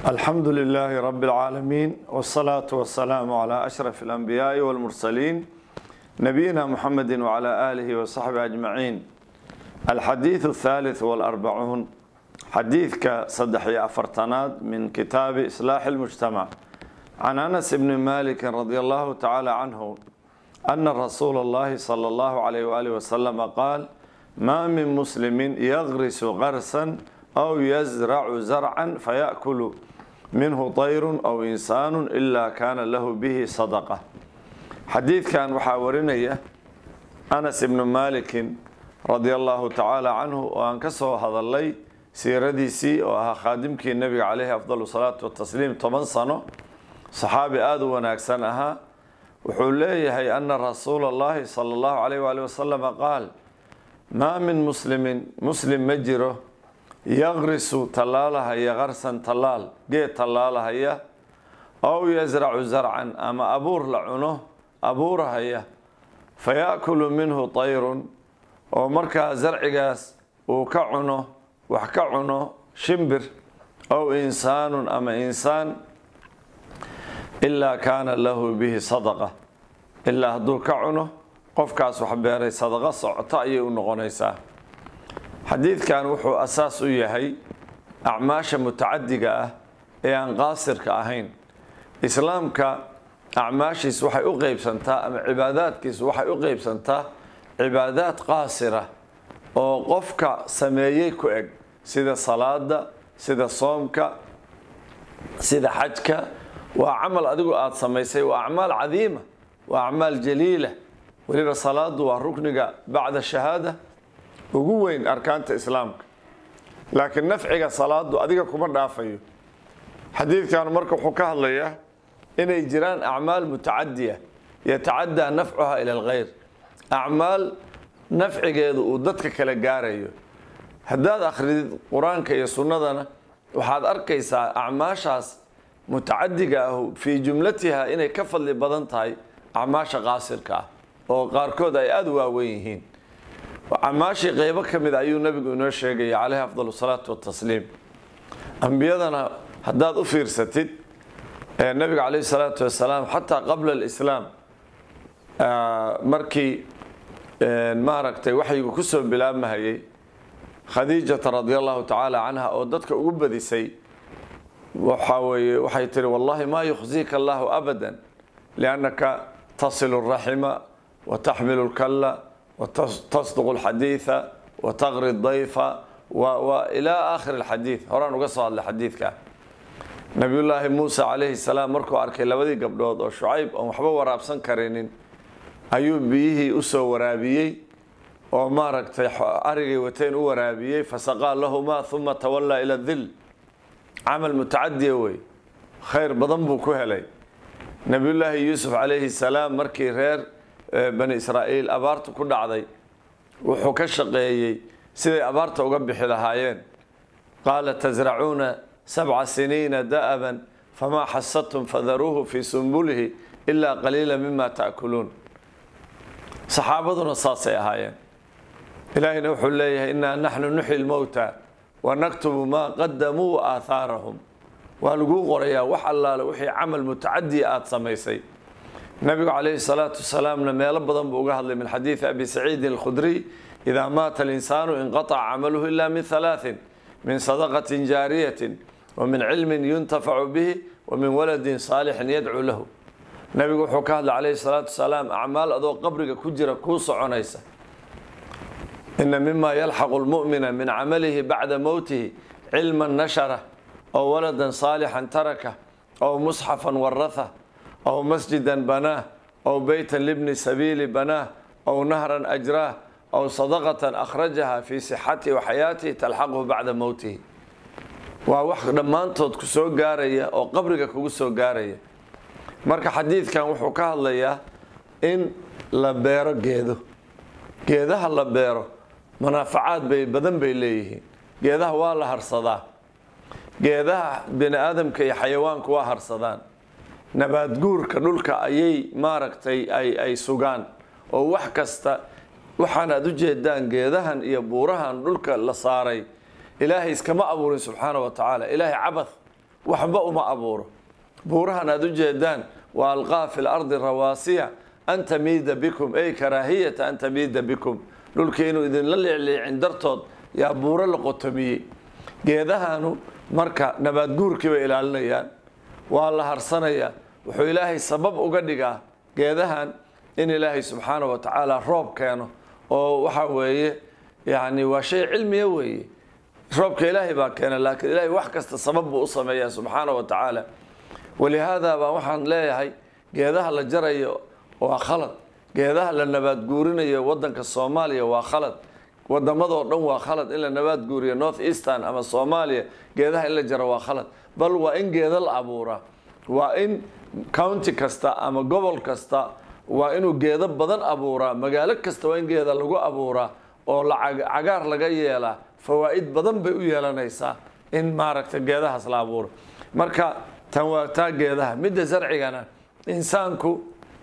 الحمد لله رب العالمين والصلاة والسلام على أشرف الأنبياء والمرسلين نبينا محمد وعلى آله وصحبه أجمعين. الحديث الثالث والأربعون حديث كصدحي أفرتناد من كتاب إصلاح المجتمع عن أنس بن مالك رضي الله تعالى عنه أن رسول الله صلى الله عليه وآله وسلم قال: ما من مسلم يغرس غرسا أو يزرع زرعا فيأكل منه طير أو إنسان إلا كان له به صدقة. حديث كان وحاورنية أنس بن مالك رضي الله تعالى عنه وأنكسه هذا اللي سيرديسي وها خادمك النبي عليه أفضل الصلاة والتسليم 8 سنة صحابي آدو وناكسنها وحوليه أن رسول الله صلى الله عليه وآله وسلم قال: ما من مسلم مجره يغرس تلالها يغرسا تلال جيت تلالها هي أو يزرع زرعا أما أبور لعنه أبورها هي فيأكل منه طير ومركا زرع جاس وكعنه وحكعنه شمبر أو إنسان أما إنسان إلا كان له به صدقة إلا هدو كعنه قفكاس وحبيري صدقة صعطائي ونغنيساه. حديث كان وحو أساس يهي أعماش متعدقة أن قاصر كأهين إسلام كأعماش وحي أغيب سنتا أم عبادات كيس وحي أغيب سنتا عبادات قاصرة وقفك سمييكو إج سيدا صلاة سيدا صومك سيدا حجك وعمل أدقو آت سميسي وأعمال عظيمة وأعمال جليلة ولبا صلاة وركنك بعد الشهادة ugu weyn arkaanta islaamka laakiin nafciga salaadu adiga kuma dhaafayo. xadiidkan marka wuxuu ka hadlayaa inay jiraan acmaal mutaaddiya yataadda nafcuha ila alghayr, acmaal nafcigeedu uu dadka kala gaarayo. hadaad akhridid quraanka iyo sunnadana waxaad arkaysaa acmaashaas mutaaddiga ah fi jumlatiha inay ka fadli badan tahay acmaasha qaasirka ah oo qaarkood ay aad u waaweyn yihiin. وعماشي قيبة كمد أيو نبي قنوش شيء عليه أفضل الصلاة والتسليم. أنبيادنا هداد أفير ستيد النبي عليه الصلاة والسلام حتى قبل الإسلام مركي المعركة وحي كسب بلا مهي خديجة رضي الله تعالى عنها أودتك أبدي سي وحي تري والله ما يخزيك الله أبدا لأنك تصل الرحمة وتحمل الكلة وتصدق الحديث وتغري الضيف وإلى آخر الحديث. هران وقصوا على الحديث كان نبي الله موسى عليه السلام مركو أركي لبدي قبل وشعيب ومحبوب ورابسن كرينين أيوب بيه أسو ورابيي ومارك أرقي وتين ورابيي فسقى لهما ثم تولى إلى الذل. عمل متعدي وي خير بضنبو كهلي. نبي الله يوسف عليه السلام مركي غير بني إسرائيل أبارت كل عضي وحكش قيي سيد أبارت وقبح لهايين. قال: تزرعون 7 سنين دأبا فما حصدتم فذروه في سنبله إلا قليلا مما تأكلون. صحابتنا صاصي هايين. إلهي نوح الله إنا نحن نحيي الموتى ونكتب ما قدموا آثارهم ونقول قرية وحلال وحي عمل متعدي آت سميسي. النبي عليه الصلاة والسلام لما يلبضن بوجهد من حديث أبي سعيد الخدري: إذا مات الإنسان انقطع عمله إلا من 3: من صدقة جارية ومن علم ينتفع به ومن ولد صالح يدعو له. النبي حكاه عليه الصلاة والسلام أعمال أذو قبرك كجرة كوس عنيسة. إن مما يلحق المؤمن من عمله بعد موته علما نشره أو ولدا صالحا تركه أو مصحفا ورثه أو مسجدا بناه أو بيتا لابن سبيل بناه أو نهرا أجراه أو صدقة أخرجها في صحته وحياته تلحقه بعد موته. وواحد لما أنت كسو جارية أو قبرك كسو جارية. مرك حديث كان وحكاه الله إن لبيره جيده لبيره منافعات بدن بيليه جيده والله هرصدا جيده بني آدم كي حيوان كوا هرصدان nabaad guurka dhulka ayay maaragtay ay sugaan oo wax kasta waxaan aad u jeedaan geedahan iyo buurahan dhulka la saaray ilaahay iskama abuurin subxaanahu wa ta'ala. ilaahay cabath waxba uma abuuro buurahan aad u jeedaan waa alqaa fi lardi rawaasiya an tamiida bikum ay karaahiyata an tamiida bikum dhulkii inuu idinla leecleecin dartood yaa buuro la qotomiyey geedahanu marka nabaad guurkii bay ilaalinayaan waa la harsanayaa wuxuu ilaahay sabab uga dhigaa geedahan in ilaahay subxaanahu wa tacaala roob keeno oo waxa weeye yani waa shay cilmiya weeye roobka ilaahay baa keena laakiin ilaahay wax kasta sabab buu u sameeyaa subxaanahu wa tacaala walihaada baa waxaan leeyahay geedaha la jarayo waa khalad geedaha la nabaad guurinayo wadanka Soomaaliya waa khalad wadamadoo dhan waa khalad in la nabaad guuriyo North Eastern ama Soomaaliya geedaha in la jaro waa khalad bal waa in geeda la abuura waa in county kasta ama gobol kasta waa inuu geeda badan abuura magaalo kasta waa in geeda lagu abuura oo cagaar laga yeela fawaa'id badan bay u yeelanaysaa in maaragtay geedahaas la abuuro marka tan waa taa geedaha midda zarcigana insaanku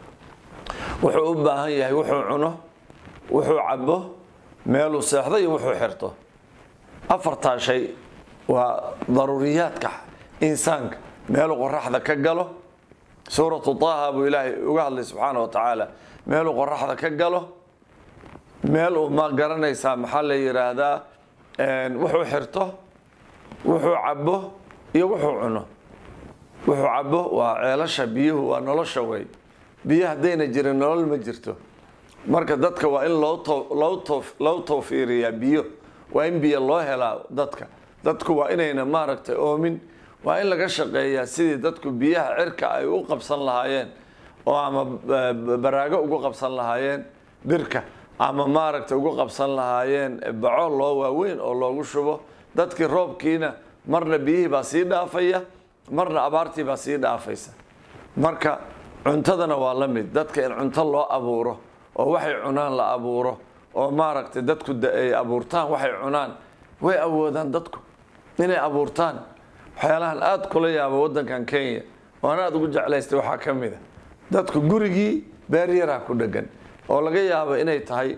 wuxuu u baahan yahay wuxuu cuno wuxuu cabo meel uu seexdo iyo wuxuu xirto afartaa shay waa daruuriyaadka insaanka meel uu qoraxda ka galo suuratu Taaha buu ilaahay uga hadlay subxaanahu wa tacaala meel uu qoraxda ka galo meel uu ma garanaysaa maxaa la yiraahdaa wuxuu xirto wuxuu cabo iyo wuxuu cuno wuxuu cabo waa ceelasha biyuhu waa nolosha way biyo hadayna jirin nolol ma jirto marka dadka waa in loo tawfiiriyaa biyo waa in biyo loo helaa dadku waa inayna maaragtay oomin waa in laga shaqeeyaa sidii dadku biyaha cirka ay u qabsan lahaayeen oo ama baraago ugu qabsan lahaayeen birka ama maaragtay ugu qabsan lahaayeen baco loo waaweyn oo loogu shubo dadkii roobkiina marna biyihii baa sii dhaafaya marna abaartii baa sii dhaafaysa marka cuntadana waa la mid dadka in cunto loo abuuro oo waxay cunaan la abuuro oo maaragtay dadku ay abuurtaan waxay cunaan way awoodaan dadku inay abuurtaan waxyaalahan aad kula yaabo wadankan Kenya waana aad ugu jeclaystay waxa kamid ah dadku gurigii beer yar ku dhagan oo laga yaabo inay tahay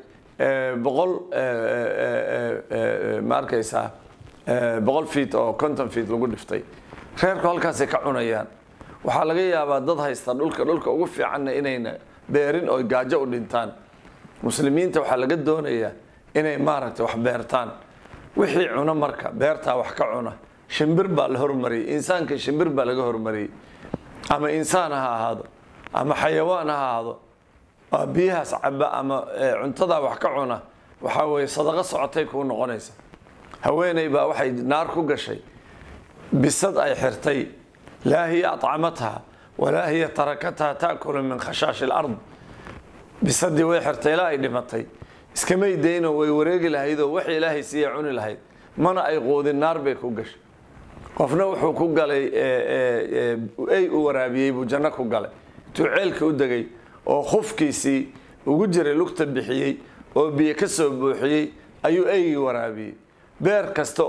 100 feet oo 50 feet lagu dhiftay reerku halkaas ay ka cunayaan waxa laga yaabaa dad haysta dhulka ugu fiican inayna beerin oo gaajo u dhintaan muslimiinta waxa laga doonayaa inay maaragtay wax beertaan wixii cuna marka beerta wax ka cuna shimbir baa la hormariyay insaanka shimbir baa laga hormariyay ama insaan ha ahaado ama xayawaan ha ahaado biyahaas caba ama cuntada wax ka cuna waxa way sadaqa socotay ku noqonaysa haweeney baa waxay naar ku gashay bisad ay xirtay لا هي أطعمتها ولا هي تركتها تأكل من خشاش الأرض بصدي ويحرتي لا يدمتي اسكمي دينه ويوريق لهيدو وحي إلهي سيعون لهيد منا أي قود النار بيكوغش قفنا وحو كوغالي أي ورابيي بجنة كوغالي تعيلك ودقي أو خفكيسي وجري لكتب بحيي أو بيكسب بحيي أي ورابيي بير كستو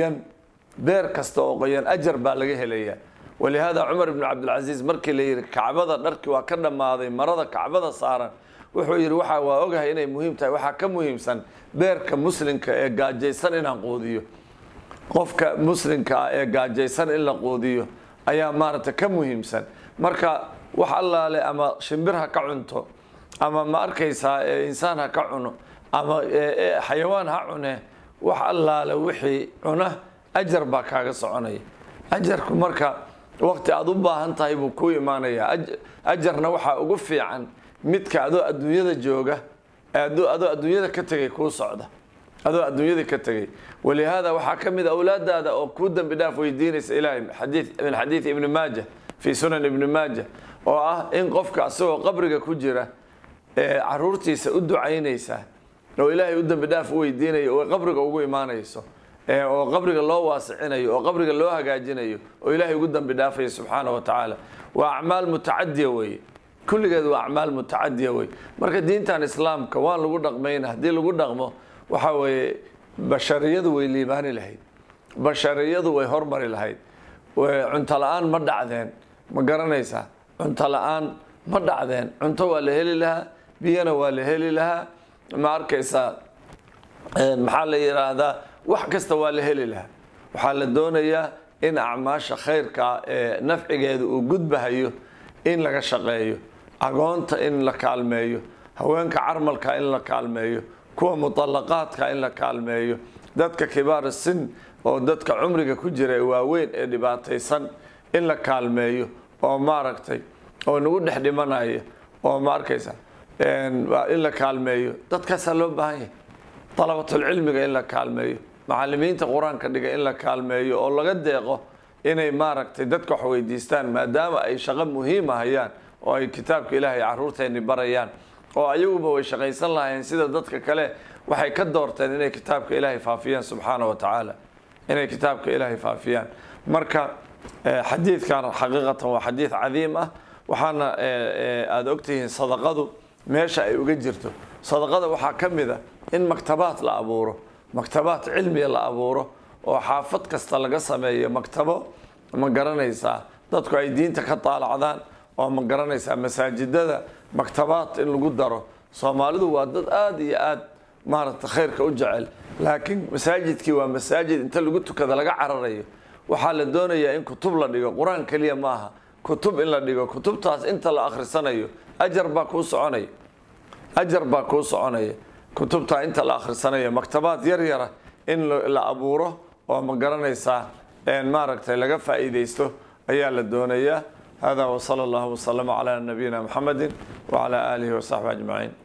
قيان أجر بالغيه ليا ولهذا عمر بن عبد العزيز markii la yiri Kacbada dharkii waa ka dhamaaday marada Kacbada saaran wuxuu yiri waxa waa ogahay inay muhiim tahay waxa ka muhiimsan beerka muslimka ee gaajaysan inaan qoodiyo qofka muslimka ee gaajaysan in la qoodiyo ayaa maarta ka muhiimsan marka wax allaale ama shimbirha ka cunto ama ma arkaysaa insaan ha ka cuno ama xayawaan ha cune wax allaale wixii cuna ajar baa kaaga soconaya ajarku marka waqti aad u baahan tahay buu ku imaanaya ajarna waxa ugu fiican midka adoo adduunyada jooga adoo adduunyada ka tagay ku socda adoo adduunyada ka tagay walihaada waxa kamid awlaadaada oo ku dambi dhaaf weydiinaysa ilaahay xadiith ibn Majah fi sunan ibn Majah oo ah in qofka asoo qabriga ku jira caruurtiisa u ducaynaysa oo ilaahay u dambi dhaaf weydiinayo oo qabriga ugu imaanayso oo qabriga loo waasicinayo oo qabriga loo hagaajinayo oo ilaahay ugu dambi dhaafay subhanahu wa ta'ala wa a'mal mutaaddiya way kulligeed waa a'mal mutaaddiya way marka diintan islaamka waa lagu dhaqmayna hadii lagu dhaqmo waxa way bashariyadu way liibaani lahayd bashariyadu way hormari lahayd cunto la'aan ma dhacdeen ma garanaysaa cunto la'aan ma dhacdeen cunto waa la heli lahaa biyana waa la heli lahaa ma arkaysaa maxaa la yiraahdaa wax kasta waa la heli lahaa waxa la doonayaa in acmaasha khayrka ee nafcigeeda uu gudbahayo in laga shaqeeyo, agoonta in la kaalmeeyo, haweenka carmalka in la kaalmeeyo, kuwa muطallaqaadka in la kaalmeeyo, dadka kibaar sin oo dadka cumriga ku jira waaweyn ee dhibaataysan in la kaalmeeyo oo maaragtay oo nagu dhex dhimanaya oo ma arkaysa in la kaalmeeyo. dadkaas loo baahan yahay talabatul cilmiga in la kaalmeeyo, macallimiinta quraanka dhiga in la kaalmeeyo oo laga deeqo inay maaragtay dadka wax weydiistaan maadaama ay shaqo muhiim ah hayaan oo ay kitaabka Ilaahay caruurteena barayaan oo ayaguba way shaqaysan lahayn sida dadka kale waxay ka doorteen inay kitaabka Ilaahay faafiyaan subxaanahu wa ta'ala, inay kitaabka Ilaahay faafiyaan. marka xadiidkan xaqiiqatan waa xadiid cadiim ah, waxaana aad ogtihiin sadaqadu meesha ay uga jirto. sadaqada waxaa ka mid ah in maktabaad la abuuro, maktabaad cilmiya la abuuro oo xaafad kasta laga sameeyo maktabo ma garanaysaa dadku ay diinta ka taalacdaan oo ma garanaysaa masaajidada maktabaad in lagu daro. Soomaalidu waa dad aad iyo aad maaragtay khayrka u jecel, laakiin masaajidkii waa masaajid inta lagu tukada laga cararayo. waxaa la doonayaa in kutub la dhigo, quraan kaliya maaha, kutub in la dhigo, kutubtaas inta la akhrisanayo ajar baa kuu soconaya, ajar baa kuu soconaya kutubta inta la akhrisanayo. maktabaad yar yara in la abuuro oo ma garanaysaa maaragtay laga faa'iideysto ayaa la doonayaa. hada wa sallallahu wa sallama ala nabiyina Muhammadin wa ala alihi wa sahbihi ajma'in.